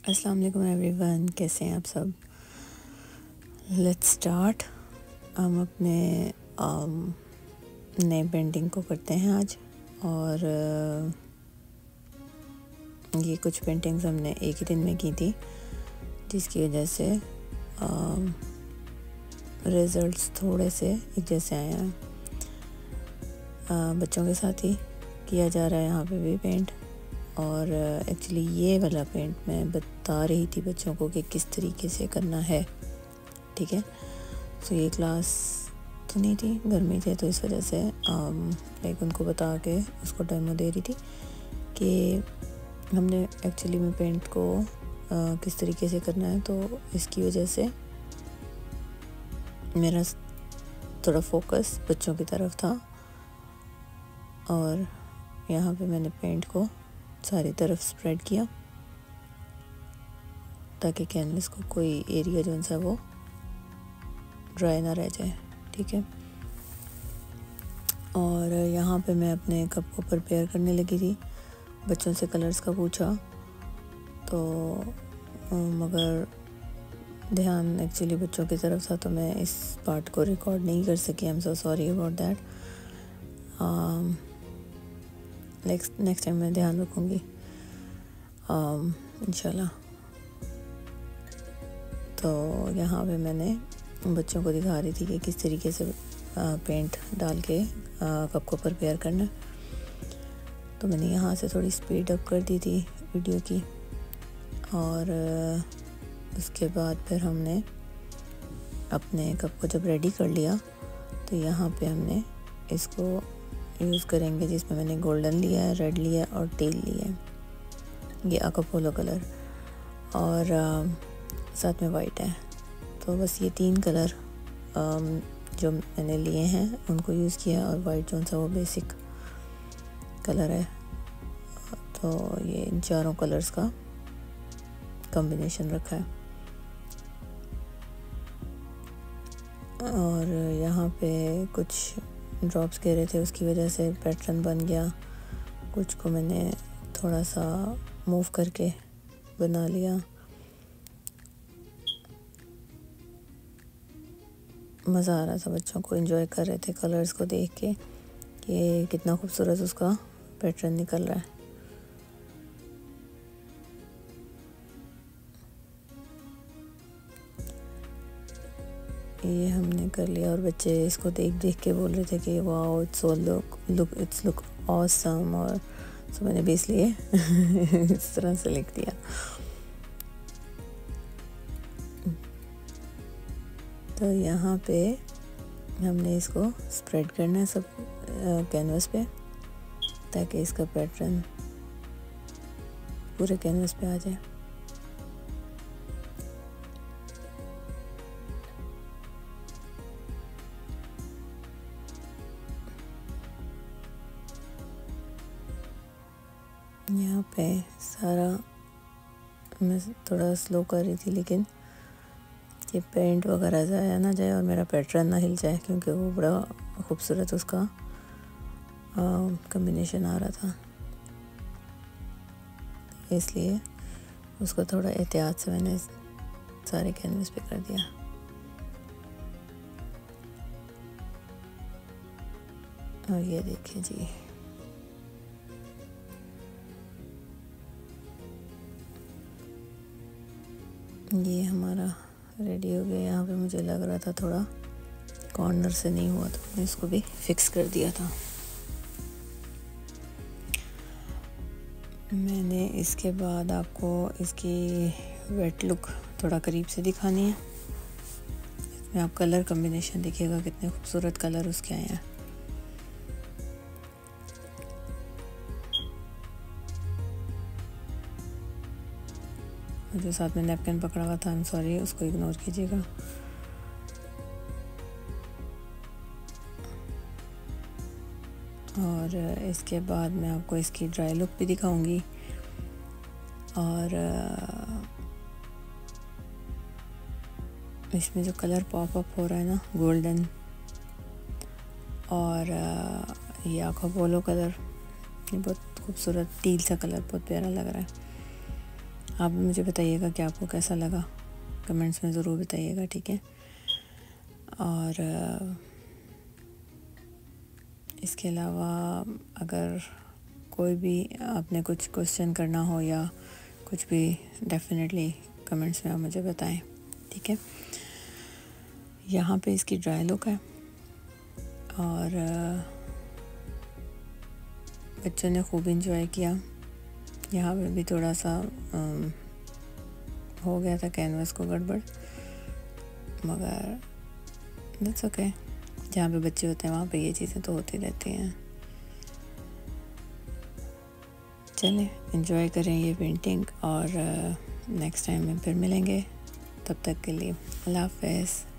अस्सलाम वालेकुम एवरीवन, कैसे हैं आप सब। Let's start. हम अपने नए पेंटिंग को करते हैं आज। और ये कुछ पेंटिंग्स हमने एक ही दिन में की थी, जिसकी वजह से रिज़ल्ट्स थोड़े से एक जैसे आए हैं। बच्चों के साथ ही किया जा रहा है यहाँ पे भी पेंट। और एक्चुअली ये वाला पेंट मैं बता रही थी बच्चों को कि किस तरीके से करना है, ठीक है। सो ये क्लास तो नहीं थी, गर्मी थे, तो इस वजह से लाइक उनको बता के उसको डेमो दे रही थी कि हमने एक्चुअली में पेंट को किस तरीके से करना है। तो इसकी वजह से मेरा थोड़ा फोकस बच्चों की तरफ था और यहाँ पे मैंने पेंट को सारी तरफ स्प्रेड किया ताकि कैनवस को कोई एरिया जो सा वो ड्राई ना रह जाए, ठीक है। और यहाँ पे मैं अपने कप को प्रिपेयर करने लगी थी। बच्चों से कलर्स का पूछा तो मगर ध्यान एक्चुअली बच्चों की तरफ था, तो मैं इस पार्ट को रिकॉर्ड नहीं कर सकी। I am so sorry about that. Next time मैं ध्यान रखूँगी इंशाल्लाह। तो यहाँ पे मैंने बच्चों को दिखा रही थी कि किस तरीके से पेंट डाल के कप को प्रिपेयर करना है। तो मैंने यहाँ से थोड़ी स्पीड अप कर दी थी वीडियो की। और उसके बाद फिर हमने अपने कप को जब रेडी कर लिया तो यहाँ पे हमने इसको यूज़ करेंगे, जिसमें मैंने गोल्डन लिया है, रेड लिया है और टेल लिया है। ये अकापोलो कलर और साथ में वाइट है। तो बस ये 3 कलर जो मैंने लिए हैं उनको यूज़ किया, और वाइट जो सा वो बेसिक कलर है। तो ये इन चारों कलर्स का कॉम्बिनेशन रखा है। और यहाँ पे कुछ ड्रॉप्स गिरे थे, उसकी वजह से पैटर्न बन गया। कुछ को मैंने थोड़ा सा मूव करके बना लिया। मज़ा आ रहा था, बच्चों को एंजॉय कर रहे थे कलर्स को देख के कि कितना खूबसूरत उसका पैटर्न निकल रहा है। ये हमने कर लिया और बच्चे इसको देख देख के बोल रहे थे कि वाओ इट्स लुक ऑसम। और सो मैंने भी इसलिए इस तरह से लिख दिया। तो यहाँ पे हमने इसको स्प्रेड करना है सब कैनवस पे, ताकि इसका पैटर्न पूरे कैनवस पे आ जाए। यहाँ पे सारा मैं थोड़ा स्लो कर रही थी, लेकिन ये पेंट वगैरह जाया ना जाए और मेरा पैटर्न ना हिल जाए, क्योंकि वो बड़ा खूबसूरत उसका कॉम्बिनेशन आ रहा था। इसलिए उसको थोड़ा एहतियात से मैंने सारे कैनवस पे कर दिया। और ये देखिए जी, ये हमारा रेडी हो गया। यहाँ पे मुझे लग रहा था थोड़ा कॉर्नर से नहीं हुआ, तो मैंने इसको भी फिक्स कर दिया था। मैंने इसके बाद आपको इसकी वेट लुक थोड़ा करीब से दिखानी है। इसमें आप कलर कॉम्बिनेशन देखिएगा, कितने खूबसूरत कलर उसके आए हैं। जो साथ में नैपकिन पकड़ा हुआ था, आई एम सॉरी, उसको इग्नोर कीजिएगा। और इसके बाद मैं आपको इसकी ड्राई लुक भी दिखाऊंगी। और इसमें जो कलर पॉप अप हो रहा है ना, गोल्डन और ये अकापोलो कलर, ये बहुत खूबसूरत टील सा कलर, बहुत प्यारा लग रहा है। आप भी मुझे बताइएगा कि आपको कैसा लगा, कमेंट्स में ज़रूर बताइएगा, ठीक है। और इसके अलावा अगर कोई भी आपने कुछ क्वेश्चन करना हो या कुछ भी, डेफिनेटली कमेंट्स में आप मुझे बताएं, ठीक है। यहाँ पे इसकी ड्राई लुक है और बच्चों ने खूब इंजॉय किया। यहाँ पे भी थोड़ा सा हो गया था कैनवस को गड़बड़, मगर दैट्स ओके। जहाँ पे बच्चे होते हैं वहाँ पे ये चीज़ें तो होती रहती हैं। चलें, एंजॉय करें ये पेंटिंग और नेक्स्ट टाइम में फिर मिलेंगे। तब तक के लिए अल्लाह हाफ़िज़।